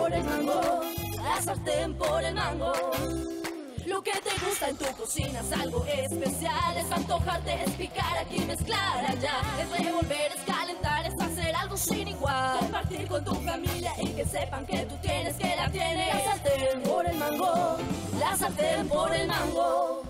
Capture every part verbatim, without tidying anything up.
por el mango, la sartén por el mango. Lo que te gusta en tu cocina es algo especial. Es antojarte, es picar aquí, mezclar allá. Es revolver, es calentar, es hacer algo sin igual. Compartir con tu familia y que sepan que tú tienes, que la tienes. La sartén por el mango, la sartén por el mango.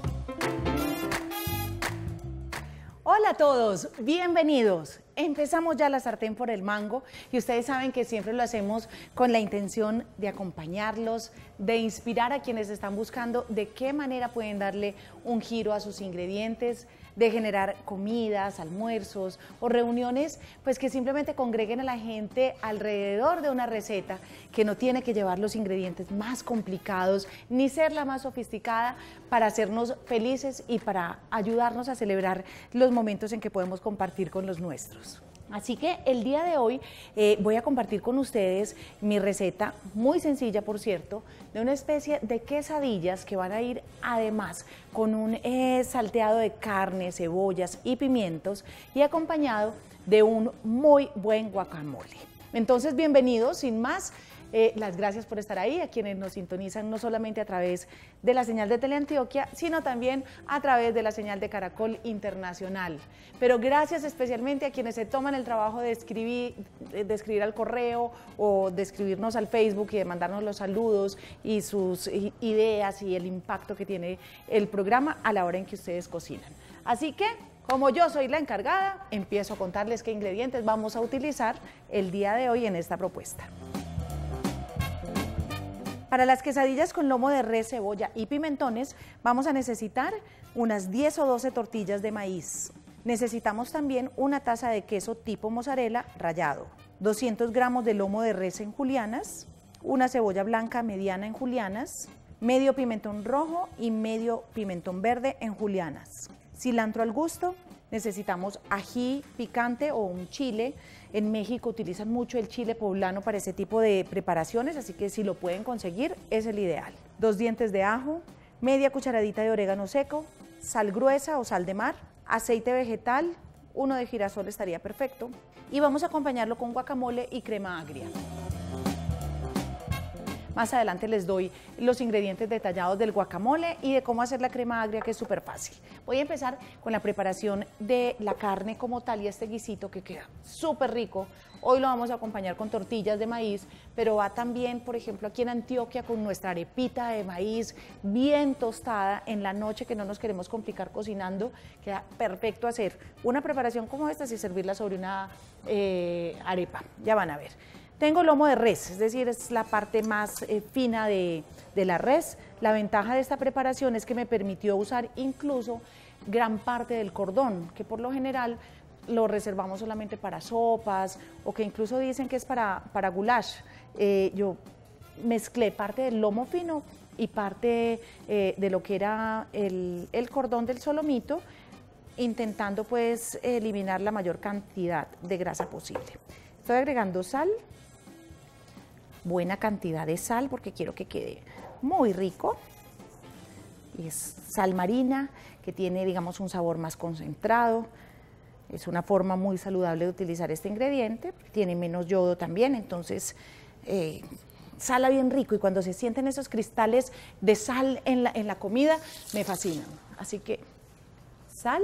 Hola a todos, bienvenidos. Empezamos ya la sartén por el mango y ustedes saben que siempre lo hacemos con la intención de acompañarlos, de inspirar a quienes están buscando de qué manera pueden darle un giro a sus ingredientes, de generar comidas, almuerzos o reuniones, pues que simplemente congreguen a la gente alrededor de una receta que no tiene que llevar los ingredientes más complicados ni ser la más sofisticada para hacernos felices y para ayudarnos a celebrar los momentos en que podemos compartir con los nuestros. Así que el día de hoy eh, voy a compartir con ustedes mi receta, muy sencilla por cierto, de una especie de quesadillas que van a ir además con un eh, salteado de carne, cebollas y pimientos y acompañado de un muy buen guacamole. Entonces, bienvenidos, sin más. Eh, las gracias por estar ahí, a quienes nos sintonizan no solamente a través de la señal de Teleantioquia, sino también a través de la señal de Caracol Internacional. Pero gracias especialmente a quienes se toman el trabajo de escribir, de escribir al correo o de escribirnos al Facebook y de mandarnos los saludos y sus ideas y el impacto que tiene el programa a la hora en que ustedes cocinan. Así que, como yo soy la encargada, empiezo a contarles qué ingredientes vamos a utilizar el día de hoy en esta propuesta. Para las quesadillas con lomo de res, cebolla y pimentones vamos a necesitar unas diez o doce tortillas de maíz. Necesitamos también una taza de queso tipo mozzarella rallado, doscientos gramos de lomo de res en julianas, una cebolla blanca mediana en julianas, medio pimentón rojo y medio pimentón verde en julianas, cilantro al gusto. Necesitamos ají picante o un chile. En México utilizan mucho el chile poblano para ese tipo de preparaciones, así que si lo pueden conseguir es el ideal. Dos dientes de ajo, media cucharadita de orégano seco, sal gruesa o sal de mar, aceite vegetal, uno de girasol estaría perfecto. Y vamos a acompañarlo con guacamole y crema agria. Más adelante les doy los ingredientes detallados del guacamole y de cómo hacer la crema agria, que es súper fácil. Voy a empezar con la preparación de la carne como tal y este guisito que queda súper rico. Hoy lo vamos a acompañar con tortillas de maíz, pero va también, por ejemplo, aquí en Antioquia con nuestra arepita de maíz bien tostada en la noche, que no nos queremos complicar cocinando. Queda perfecto hacer una preparación como esta y servirla sobre una eh, arepa. Ya van a ver. Tengo lomo de res, es decir, es la parte más eh, fina de, de la res. La ventaja de esta preparación es que me permitió usar incluso gran parte del cordón, que por lo general lo reservamos solamente para sopas o que incluso dicen que es para, para goulash. Eh, yo mezclé parte del lomo fino y parte eh, de lo que era el, el cordón del solomito, intentando pues eliminar la mayor cantidad de grasa posible. Estoy agregando sal. Buena cantidad de sal porque quiero que quede muy rico. Y es sal marina que tiene, digamos, un sabor más concentrado. Es una forma muy saludable de utilizar este ingrediente, tiene menos yodo también, entonces eh, sala bien rico y cuando se sienten esos cristales de sal en la, en la comida, me fascinan. Así que sal,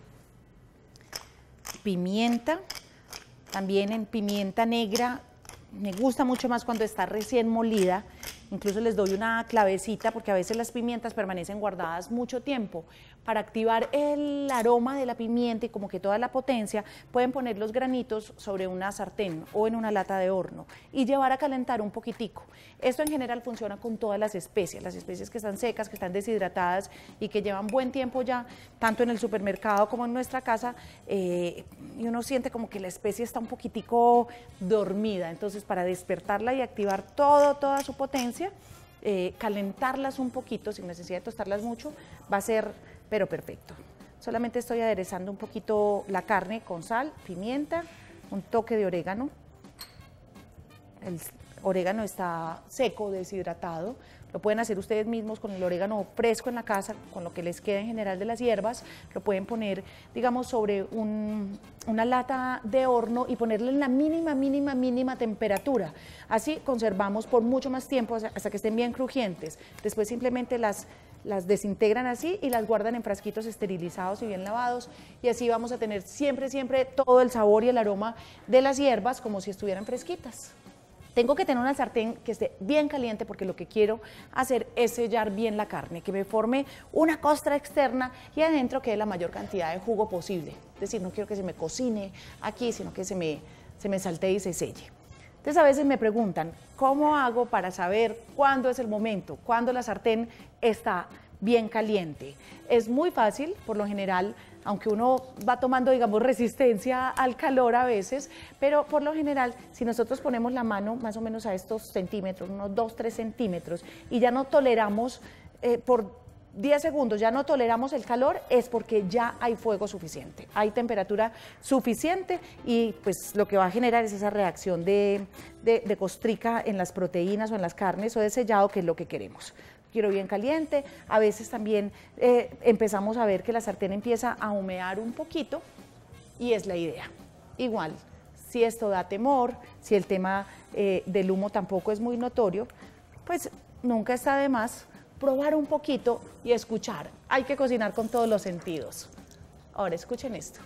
pimienta, también en pimienta negra. Me gusta mucho más cuando está recién molida, incluso les doy una clavecita porque a veces las pimientas permanecen guardadas mucho tiempo. Para activar el aroma de la pimienta y como que toda la potencia, pueden poner los granitos sobre una sartén o en una lata de horno y llevar a calentar un poquitico. Esto en general funciona con todas las especies, las especies que están secas, que están deshidratadas y que llevan buen tiempo ya, tanto en el supermercado como en nuestra casa, eh, y uno siente como que la especie está un poquitico dormida. Entonces, para despertarla y activar todo, toda su potencia, eh, calentarlas un poquito, sin necesidad de tostarlas mucho, va a ser pero perfecto. Solamente estoy aderezando un poquito la carne con sal, pimienta, un toque de orégano, el orégano está seco, deshidratado. Lo pueden hacer ustedes mismos con el orégano fresco en la casa, con lo que les queda en general de las hierbas. Lo pueden poner, digamos, sobre un, una lata de horno y ponerle en la mínima, mínima, mínima temperatura. Así conservamos por mucho más tiempo hasta que estén bien crujientes. Después simplemente las, las desintegran así y las guardan en frasquitos esterilizados y bien lavados. Y así vamos a tener siempre, siempre todo el sabor y el aroma de las hierbas como si estuvieran fresquitas. Tengo que tener una sartén que esté bien caliente porque lo que quiero hacer es sellar bien la carne, que me forme una costra externa y adentro quede la mayor cantidad de jugo posible. Es decir, no quiero que se me cocine aquí, sino que se me, se me saltee y se selle. Entonces a veces me preguntan, ¿cómo hago para saber cuándo es el momento, cuándo la sartén está bien caliente? Es muy fácil, por lo general, aunque uno va tomando, digamos, resistencia al calor a veces, pero por lo general, si nosotros ponemos la mano más o menos a estos centímetros, unos dos, tres centímetros, y ya no toleramos eh, por diez segundos, ya no toleramos el calor, es porque ya hay fuego suficiente, hay temperatura suficiente y pues lo que va a generar es esa reacción de, de, de costrica en las proteínas o en las carnes o de sellado, que es lo que queremos. Quiero bien caliente. A veces también eh, empezamos a ver que la sartén empieza a humear un poquito y es la idea. Igual, si esto da temor, si el tema eh, del humo tampoco es muy notorio, pues nunca está de más probar un poquito y escuchar. Hay que cocinar con todos los sentidos. Ahora escuchen esto.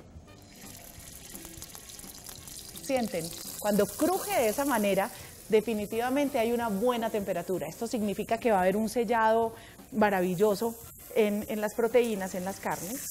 Sienten, cuando cruje de esa manera, definitivamente hay una buena temperatura. Esto significa que va a haber un sellado maravilloso en, en las proteínas, en las carnes.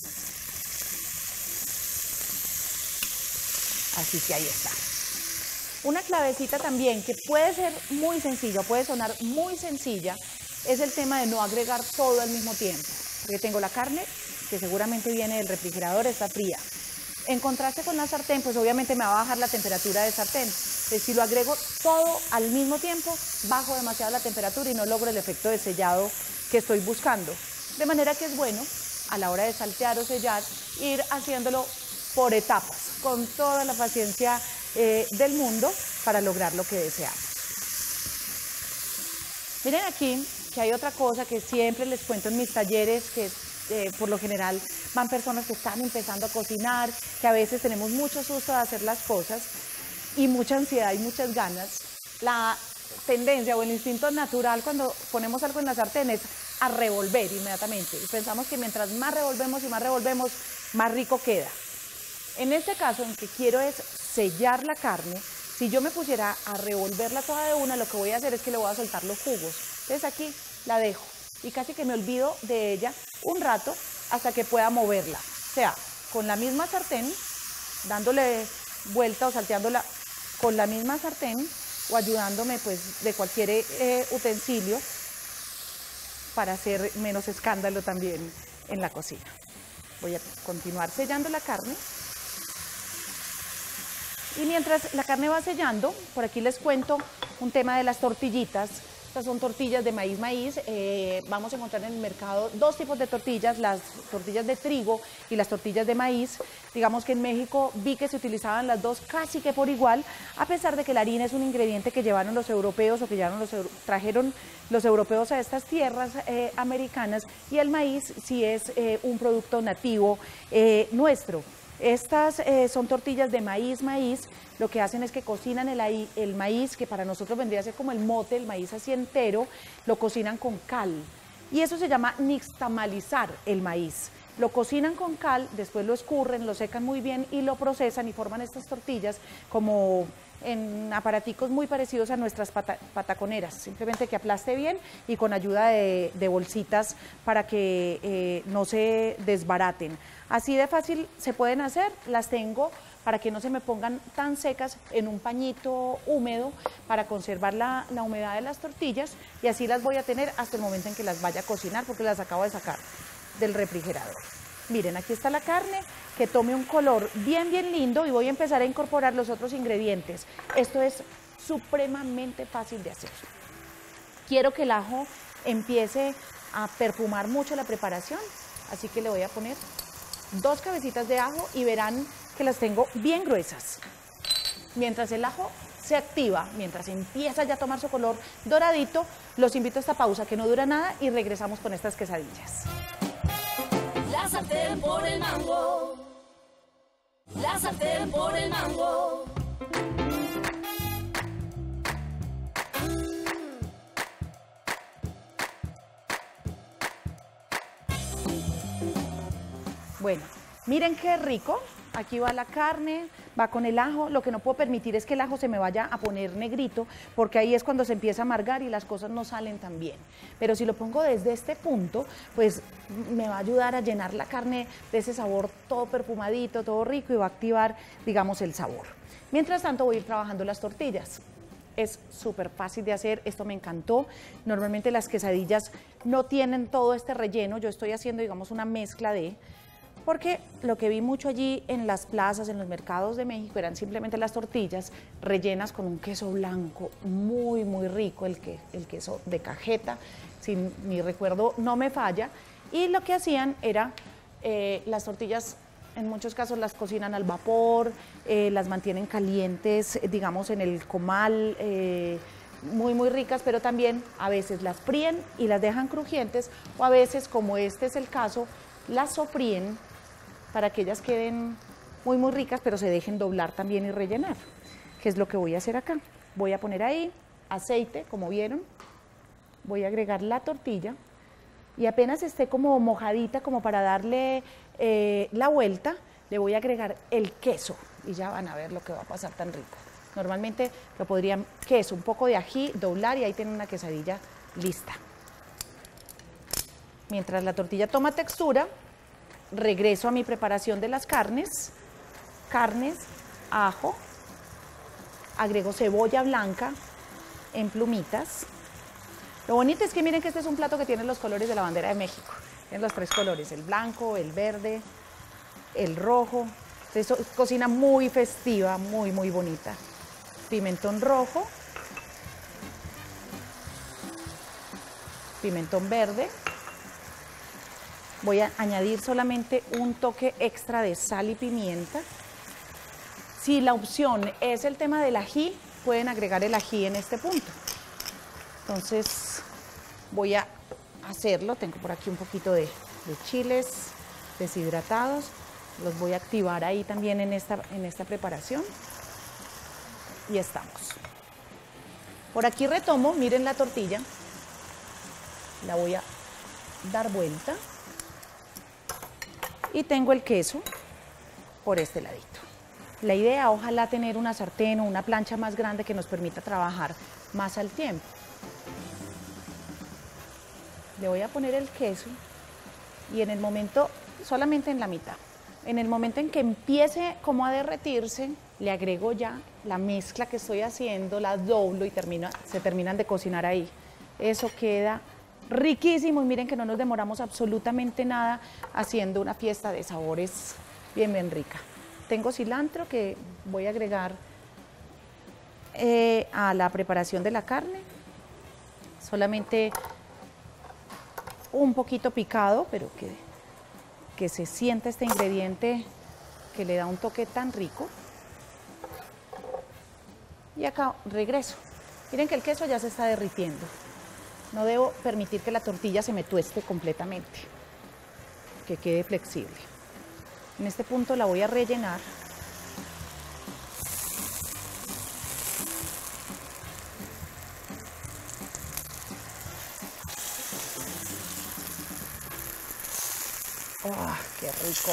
Así que ahí está. Una clavecita también que puede ser muy sencilla, puede sonar muy sencilla, es el tema de no agregar todo al mismo tiempo. Porque tengo la carne, que seguramente viene del refrigerador, está fría. En contraste con la sartén, pues obviamente me va a bajar la temperatura de sartén. Entonces, si lo agrego todo al mismo tiempo, bajo demasiado la temperatura y no logro el efecto de sellado que estoy buscando. De manera que es bueno, a la hora de saltear o sellar, ir haciéndolo por etapas, con toda la paciencia eh, del mundo para lograr lo que deseamos. Miren aquí que hay otra cosa que siempre les cuento en mis talleres, que eh, por lo general van personas que están empezando a cocinar, que a veces tenemos mucho susto de hacer las cosas y mucha ansiedad y muchas ganas. La tendencia o el instinto natural cuando ponemos algo en la sartén es a revolver inmediatamente y pensamos que mientras más revolvemos y más revolvemos, más rico queda. En este caso, en que quiero es sellar la carne, si yo me pusiera a revolverla toda de una, lo que voy a hacer es que le voy a soltar los jugos. Entonces aquí la dejo y casi que me olvido de ella un rato hasta que pueda moverla. O sea, con la misma sartén, dándole vuelta o salteándola con la misma sartén o ayudándome pues de cualquier eh, utensilio para hacer menos escándalo también en la cocina. Voy a continuar sellando la carne. Y mientras la carne va sellando, por aquí les cuento un tema de las tortillitas. Estas son tortillas de maíz maíz. Eh, vamos a encontrar en el mercado dos tipos de tortillas, las tortillas de trigo y las tortillas de maíz. Digamos que en México vi que se utilizaban las dos casi que por igual, a pesar de que la harina es un ingrediente que llevaron los europeos o que llevaron los, trajeron los europeos a estas tierras eh, americanas, y el maíz sí es eh, un producto nativo eh, nuestro. Estas eh, son tortillas de maíz, maíz, lo que hacen es que cocinan el, el maíz, que para nosotros vendría a ser como el mote, el maíz así entero, lo cocinan con cal. Y eso se llama nixtamalizar el maíz. Lo cocinan con cal, después lo escurren, lo secan muy bien y lo procesan y forman estas tortillas como en aparaticos muy parecidos a nuestras pata, pataconeras, simplemente que aplaste bien y con ayuda de, de bolsitas para que eh, no se desbaraten. Así de fácil se pueden hacer, las tengo para que no se me pongan tan secas en un pañito húmedo para conservar la, la humedad de las tortillas, y así las voy a tener hasta el momento en que las vaya a cocinar porque las acabo de sacar del refrigerador. Miren, aquí está la carne, que tome un color bien, bien lindo, y voy a empezar a incorporar los otros ingredientes. Esto es supremamente fácil de hacer. Quiero que el ajo empiece a perfumar mucho la preparación, así que le voy a poner dos cabecitas de ajo y verán que las tengo bien gruesas. Mientras el ajo se activa, mientras empieza ya a tomar su color doradito, los invito a esta pausa que no dura nada y regresamos con estas quesadillas. La sartén por el mango. La sartén por el mango. Bueno, miren qué rico. Aquí va la carne, va con el ajo. Lo que no puedo permitir es que el ajo se me vaya a poner negrito, porque ahí es cuando se empieza a amargar y las cosas no salen tan bien. Pero si lo pongo desde este punto, pues me va a ayudar a llenar la carne de ese sabor todo perfumadito, todo rico, y va a activar, digamos, el sabor. Mientras tanto voy a ir trabajando las tortillas. Es súper fácil de hacer, esto me encantó. Normalmente las quesadillas no tienen todo este relleno, yo estoy haciendo, digamos, una mezcla de... Porque lo que vi mucho allí en las plazas, en los mercados de México, eran simplemente las tortillas rellenas con un queso blanco muy, muy rico, el, que, el queso de cajeta, si mi recuerdo no me falla. Y lo que hacían era, eh, las tortillas en muchos casos las cocinan al vapor, eh, las mantienen calientes, digamos, en el comal, eh, muy, muy ricas, pero también a veces las fríen y las dejan crujientes, o a veces, como este es el caso, las sofríen para que ellas queden muy, muy ricas, pero se dejen doblar también y rellenar, que es lo que voy a hacer acá. Voy a poner ahí aceite, como vieron, voy a agregar la tortilla y apenas esté como mojadita, como para darle eh, la vuelta, le voy a agregar el queso y ya van a ver lo que va a pasar tan rico. Normalmente lo podrían, queso, un poco de ají, doblar y ahí tienen una quesadilla lista. Mientras la tortilla toma textura, regreso a mi preparación de las carnes, carnes, ajo, agrego cebolla blanca en plumitas. Lo bonito es que miren que este es un plato que tiene los colores de la bandera de México, tiene los tres colores, el blanco, el verde, el rojo. Entonces, cocina muy festiva, muy, muy bonita. Pimentón rojo, pimentón verde. Voy a añadir solamente un toque extra de sal y pimienta. Si la opción es el tema del ají, pueden agregar el ají en este punto. Entonces voy a hacerlo. Tengo por aquí un poquito de, de chiles deshidratados. Los voy a activar ahí también en esta, en esta preparación. Y estamos. Por aquí retomo, miren la tortilla. La voy a dar vuelta. Y tengo el queso por este ladito. La idea, ojalá tener una sartén o una plancha más grande que nos permita trabajar más al tiempo. Le voy a poner el queso y en el momento, solamente en la mitad, en el momento en que empiece como a derretirse, le agrego ya la mezcla que estoy haciendo, la doblo y termina, se terminan de cocinar ahí. Eso queda riquísimo y miren que no nos demoramos absolutamente nada haciendo una fiesta de sabores bien, bien rica. Tengo cilantro que voy a agregar eh, a la preparación de la carne. Solamente un poquito picado, pero que, que se sienta este ingrediente que le da un toque tan rico. Y acá regreso. Miren que el queso ya se está derritiendo. No debo permitir que la tortilla se me tueste completamente, que quede flexible. En este punto la voy a rellenar. ¡Oh, qué rico!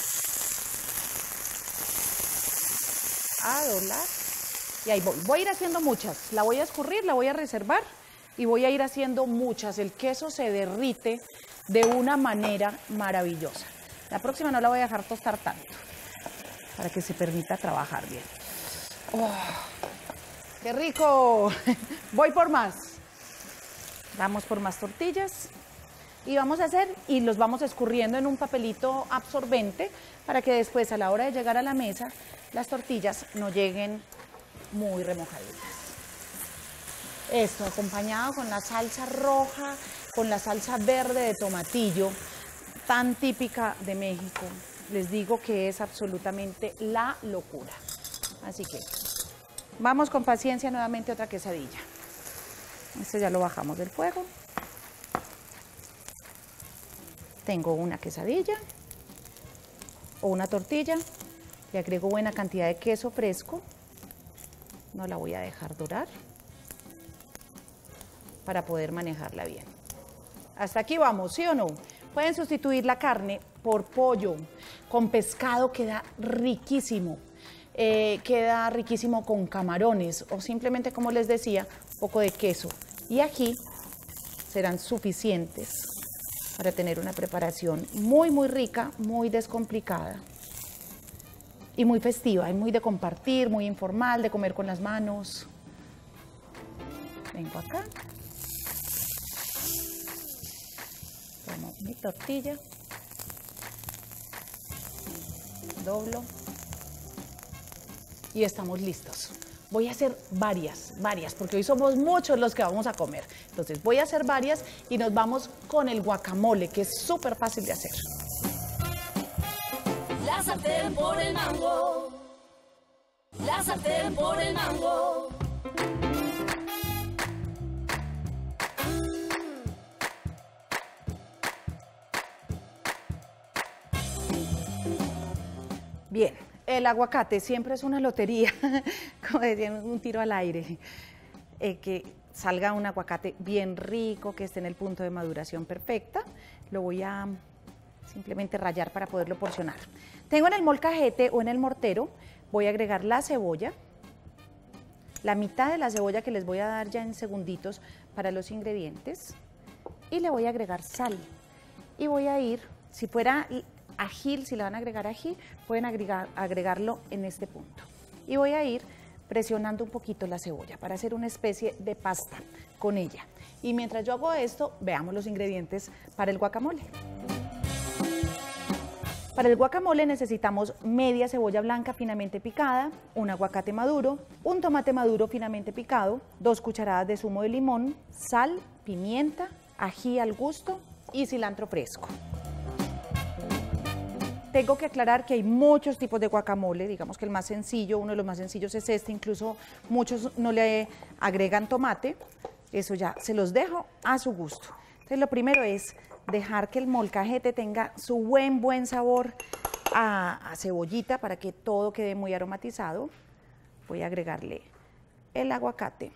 A doblar. Y ahí voy. Voy a ir haciendo muchas. La voy a escurrir, la voy a reservar. Y voy a ir haciendo muchas. El queso se derrite de una manera maravillosa. La próxima no la voy a dejar tostar tanto, para que se permita trabajar bien. ¡Oh, qué rico! Voy por más. Vamos por más tortillas. Y vamos a hacer, y los vamos escurriendo en un papelito absorbente, para que después, a la hora de llegar a la mesa, las tortillas no lleguen muy remojaditas. Esto acompañado con la salsa roja, con la salsa verde de tomatillo, tan típica de México. Les digo que es absolutamente la locura. Así que Vamos con paciencia nuevamente otra quesadilla. Este ya lo bajamos del fuego. Tengo una quesadilla o una tortilla. Le agrego buena cantidad de queso fresco. No la voy a dejar dorar para poder manejarla bien. Hasta aquí vamos, ¿sí o no? Pueden sustituir la carne por pollo, con pescado queda riquísimo. Eh, queda riquísimo con camarones o simplemente, como les decía, un poco de queso y ají serán suficientes para tener una preparación muy muy rica, muy descomplicada y muy festiva, y muy de compartir, muy informal, de comer con las manos. Vengo acá, tomo mi tortilla, doblo y estamos listos. Voy a hacer varias, varias, porque hoy somos muchos los que vamos a comer. Entonces voy a hacer varias y nos vamos con el guacamole, que es súper fácil de hacer. La sartén por el mango. La sartén por el mango. Bien, el aguacate siempre es una lotería, como decían, un tiro al aire. Eh, que salga un aguacate bien rico, que esté en el punto de maduración perfecta. Lo voy a simplemente rallar para poderlo porcionar. Tengo en el molcajete o en el mortero, voy a agregar la cebolla, la mitad de la cebolla que les voy a dar ya en segunditos para los ingredientes, y le voy a agregar sal. Y voy a ir, si fuera ají, si le van a agregar ají, pueden agregar, agregarlo en este punto. Y voy a ir presionando un poquito la cebolla para hacer una especie de pasta con ella. Y mientras yo hago esto, veamos los ingredientes para el guacamole. Para el guacamole necesitamos media cebolla blanca finamente picada, un aguacate maduro, un tomate maduro finamente picado, dos cucharadas de zumo de limón, sal, pimienta, ají al gusto y cilantro fresco. Tengo que aclarar que hay muchos tipos de guacamole, digamos que el más sencillo, uno de los más sencillos es este, incluso muchos no le agregan tomate, eso ya se los dejo a su gusto. Entonces lo primero es dejar que el molcajete tenga su buen, buen sabor a, a cebollita para que todo quede muy aromatizado. Voy a agregarle el aguacate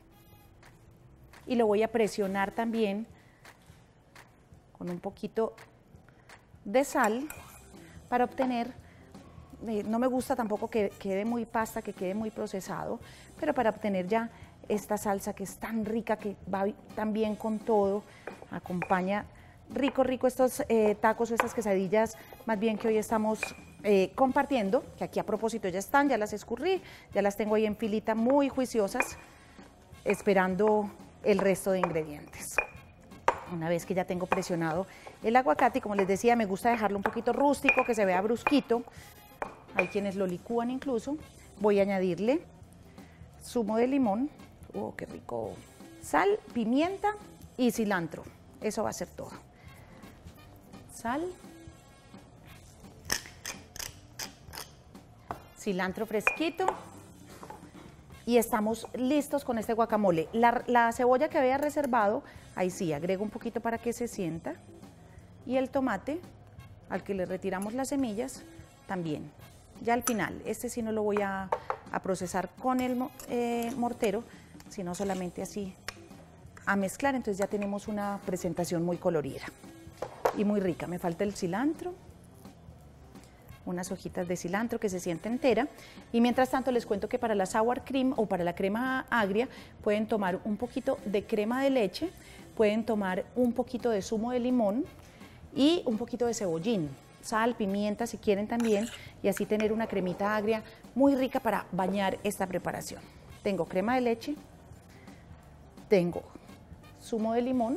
y lo voy a presionar también con un poquito de sal para obtener, eh, no me gusta tampoco que quede muy pasta, que quede muy procesado, pero para obtener ya esta salsa que es tan rica, que va tan bien con todo, acompaña rico, rico estos eh, tacos o estas quesadillas, más bien que hoy estamos eh, compartiendo, que aquí a propósito ya están, ya las escurrí, ya las tengo ahí en filita muy juiciosas, esperando el resto de ingredientes. Una vez que ya tengo presionado el aguacate, y como les decía, me gusta dejarlo un poquito rústico, que se vea brusquito, hay quienes lo licúan incluso, voy a añadirle zumo de limón, oh, qué rico, sal, pimienta y cilantro, eso va a ser todo. Sal, cilantro fresquito y estamos listos con este guacamole. La, la cebolla que había reservado, ahí sí, agrego un poquito para que se sienta, y el tomate, al que le retiramos las semillas, también. Ya al final, este sí no lo voy a, a procesar con el eh, mortero, sino solamente así a mezclar, entonces ya tenemos una presentación muy colorida y muy rica. Me falta el cilantro, unas hojitas de cilantro que se siente entera, y mientras tanto les cuento que para la sour cream o para la crema agria pueden tomar un poquito de crema de leche, pueden tomar un poquito de zumo de limón y un poquito de cebollín, sal, pimienta si quieren también, y así tener una cremita agria muy rica para bañar esta preparación. Tengo crema de leche, tengo zumo de limón,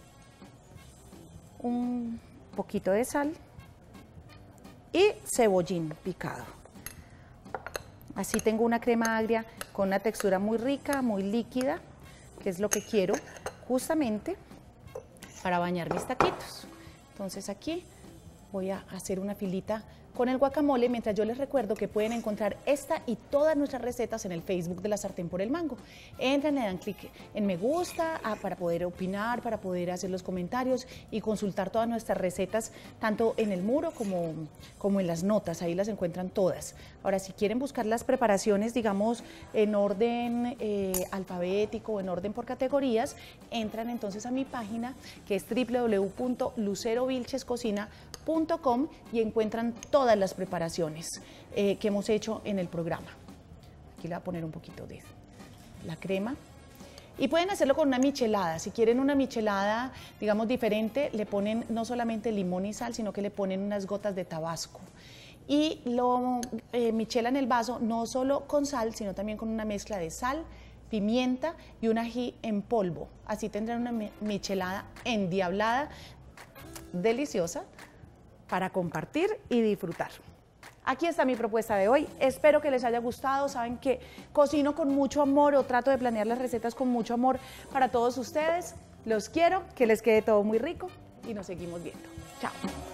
un poquito de sal y cebollín picado. Así tengo una crema agria con una textura muy rica, muy líquida, que es lo que quiero justamente para bañar mis taquitos. Entonces aquí voy a hacer una filita con el guacamole, mientras yo les recuerdo que pueden encontrar esta y todas nuestras recetas en el Facebook de La Sartén por el Mango. Entran, le dan clic en me gusta ah, para poder opinar, para poder hacer los comentarios y consultar todas nuestras recetas, tanto en el muro como, como en las notas, ahí las encuentran todas. Ahora, si quieren buscar las preparaciones, digamos, en orden eh, alfabético o en orden por categorías, entran entonces a mi página, que es w w w punto lucero vilches cocina punto com, y encuentran todas las preparaciones eh, que hemos hecho en el programa. Aquí le voy a poner un poquito de la crema. Y pueden hacerlo con una michelada. Si quieren una michelada, digamos, diferente, le ponen no solamente limón y sal, sino que le ponen unas gotas de tabasco. Y lo eh, michelan el vaso no solo con sal, sino también con una mezcla de sal, pimienta y un ají en polvo. Así tendrán una michelada endiablada, deliciosa, para compartir y disfrutar. Aquí está mi propuesta de hoy. Espero que les haya gustado. Saben que cocino con mucho amor o trato de planear las recetas con mucho amor para todos ustedes. Los quiero, que les quede todo muy rico y nos seguimos viendo. Chao.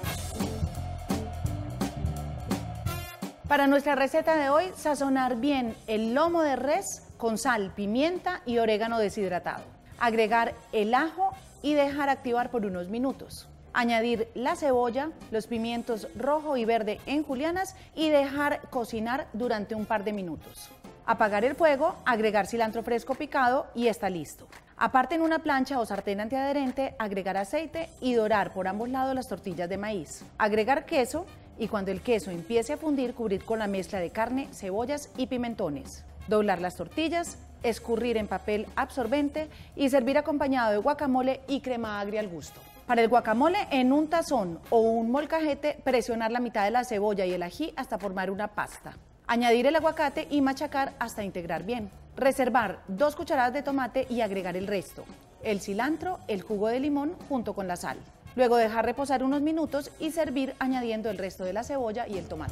Para nuestra receta de hoy, sazonar bien el lomo de res con sal, pimienta y orégano deshidratado. Agregar el ajo y dejar activar por unos minutos. Añadir la cebolla, los pimientos rojo y verde en julianas y dejar cocinar durante un par de minutos. Apagar el fuego, agregar cilantro fresco picado y está listo. Aparte, en una plancha o sartén antiadherente, agregar aceite y dorar por ambos lados las tortillas de maíz. Agregar queso y cuando el queso empiece a fundir, cubrir con la mezcla de carne, cebollas y pimentones. Doblar las tortillas, escurrir en papel absorbente y servir acompañado de guacamole y crema agria al gusto. Para el guacamole, en un tazón o un molcajete, presionar la mitad de la cebolla y el ají hasta formar una pasta. Añadir el aguacate y machacar hasta integrar bien. Reservar dos cucharadas de tomate y agregar el resto. El cilantro, el jugo de limón junto con la sal. Luego dejar reposar unos minutos y servir añadiendo el resto de la cebolla y el tomate.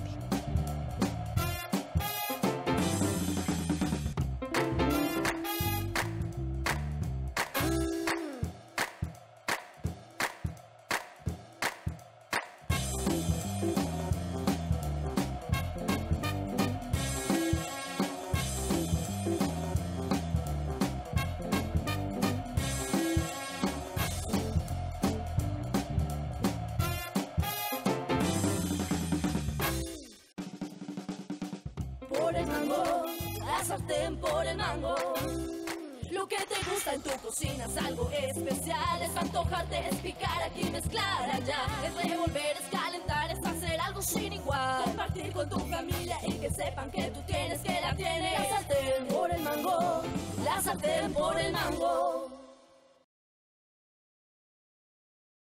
Por el mango, la sartén por el mango. Lo que te gusta en tu cocina es algo especial. Es antojarte, es picar aquí, mezclar allá. Es revolver, es calentar, es hacer algo sin igual. Compartir con tu familia y que sepan que tú tienes, que la tienes. La sartén por el mango, la sartén por el mango.